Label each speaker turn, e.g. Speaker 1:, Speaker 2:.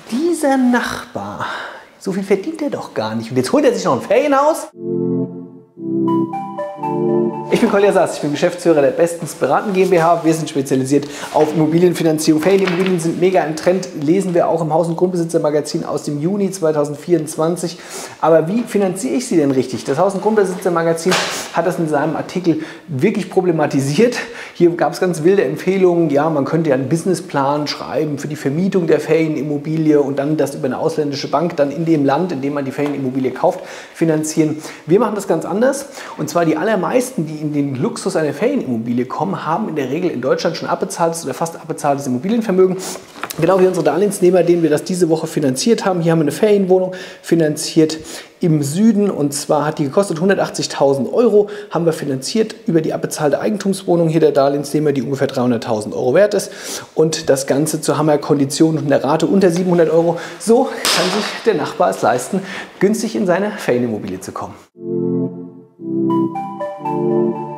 Speaker 1: Dieser Nachbar, so viel verdient er doch gar nicht. Und jetzt holt er sich noch ein Ferienhaus? Ich bin Kolja Sass, ich bin Geschäftsführer der Bestens Beraten GmbH. Wir sind spezialisiert auf Immobilienfinanzierung. Ferienimmobilien sind mega im Trend, lesen wir auch im Haus- und Grundbesitzer-Magazin aus dem Juni 2024. Aber wie finanziere ich sie denn richtig? Das Haus- und Grundbesitzer-Magazin hat das in seinem Artikel wirklich problematisiert. Hier gab es ganz wilde Empfehlungen. Ja, man könnte ja einen Businessplan schreiben für die Vermietung der Ferienimmobilie und dann das über eine ausländische Bank dann in dem Land, in dem man die Ferienimmobilie kauft, finanzieren. Wir machen das ganz anders. Und zwar die allermeisten, die in den Luxus einer Ferienimmobilie kommen, haben in der Regel in Deutschland schon abbezahltes oder fast abbezahltes Immobilienvermögen. Genau wie unsere Darlehensnehmer, denen wir das diese Woche finanziert haben. Hier haben wir eine Ferienwohnung finanziert im Süden und zwar hat die gekostet 180.000 €, haben wir finanziert über die abbezahlte Eigentumswohnung hier der Darlehensnehmer, die ungefähr 300.000 € wert ist und das Ganze zu Hammerkonditionen und einer Rate unter 700 €. So kann sich der Nachbar es leisten, günstig in seine Ferienimmobilie zu kommen.